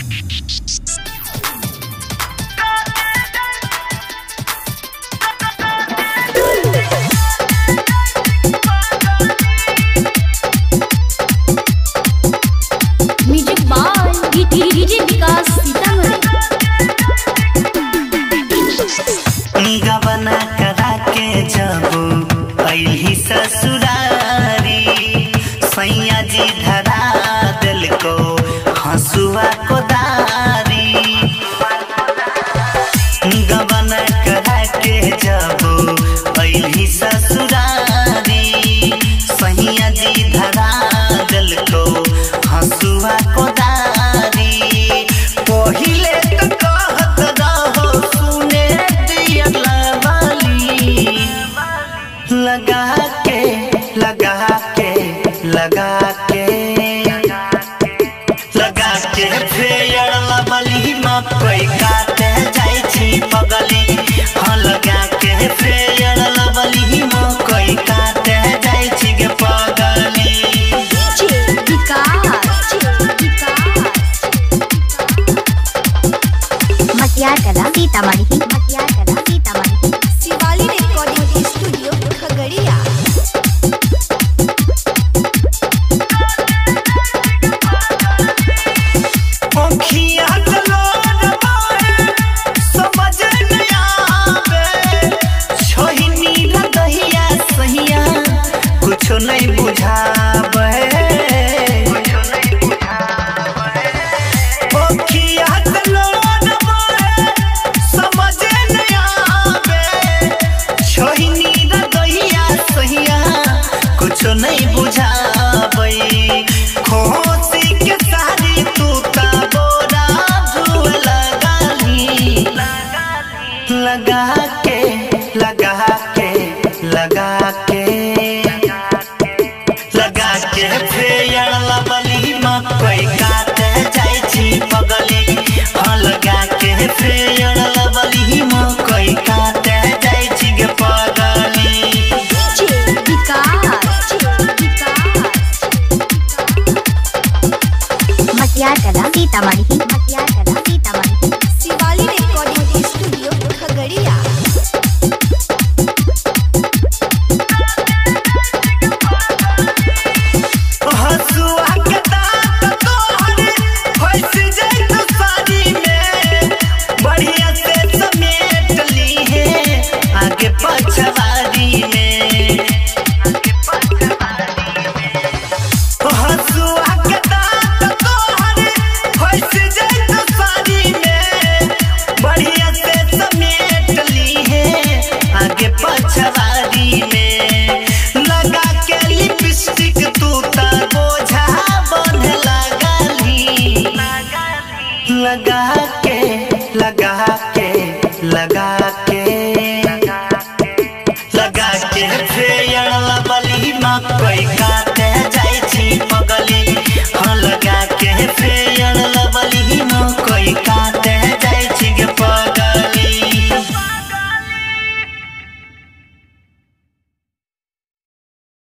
गबना करा के जब अइली ससुरारी सैया जी धरा दिल को हंसुआ को दारी। गबना करा के जब अइली ससुरारी सैया जी धरा दिल को हंसुआ को दारी। पहिले लगा के लगा के लगा के लगा के फेयर लबली मकई काटे जाई छी पगली। हाँ लगा के फेयर लबली मकई काटे जाई छी गे पगली। मटिया कला सीतामढ़ी मटिया कला सीतामढ़ी शिवाली रिकॉर्डिंग स्टूडियो खगड़िया। कुछ नहीं बुझावे कुछ नहीं बुझावे खोसी के सारी तू ता बोरा धुए लगाली। लगा के लगा के लगा के लगा के फेयर लबली मकई काटे जाई छी पगली। हाँ लगा के फेयर लबली मकई काटे जाई छी गे पगली। मटिया कला सीतामढ़ी मटिया कला सीतामढ़ी शिवाली रिकॉर्डिंग स्टूडियो खगड़िया। हंसुआ के दांत तोहरे फंस जाई तो साड़ी में बढ़िया से समेट ली है आगे पछवाड़ी में। हंसुआ के दांत तोहरे फंस जाई तो साड़ी में बढ़िया से समेट ली है आगे पछवाड़ी में। लगा के लिपस्टिक तू ता बोझा बन लगाली। लगा के लगा के लगा के लगा के फेयर लबली मकई काटे जाई छी पगली। हाँ लगा के फेयर